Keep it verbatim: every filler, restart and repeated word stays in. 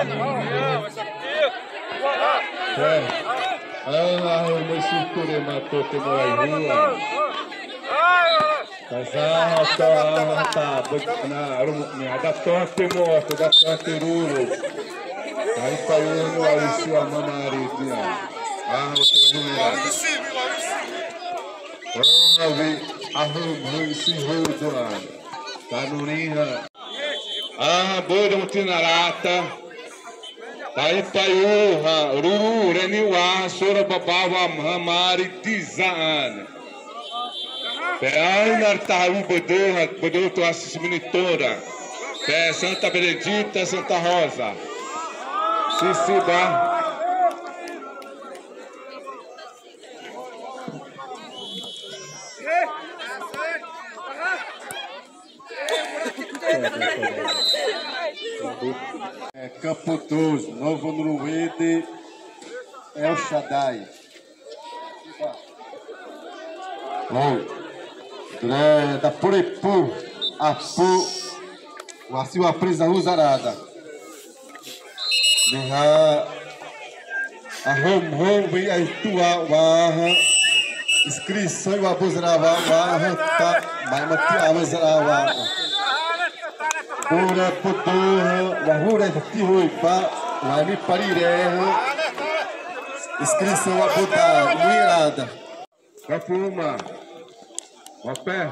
Ah, eu me cinturei, matou, tem uma rua. Casal, tá, tá, na adaptou tem moto, adaptou teruro. Aí saiu no Alice a mamaritinha. Ah, você não é. Ah, vi, arrumou esse rodo lá. Tá no rinha. Ah, boa, não tinha rata. Aí paiu, ruru, reniwa, sora babawa, mamari, tizaan. Aí nartahu bodoha, bodoha tu assiste monitora. Pé Santa Benedita, Santa Rosa. Sisiba. É Campo doze, Novo Nuruede, El Shaddai. Bom, da Purepu, Apu, o Assil Apresa Uzarada. Neha, a Rom Rom, vem a Itua, Waha, inscrição e o Abuzarava, Waha, tá, mas Matiava Zarava. Pura Putura, Wahura, Tihuipa, Wami Parireha, inscrição Abuda, Mirada. Capuma, ó pé.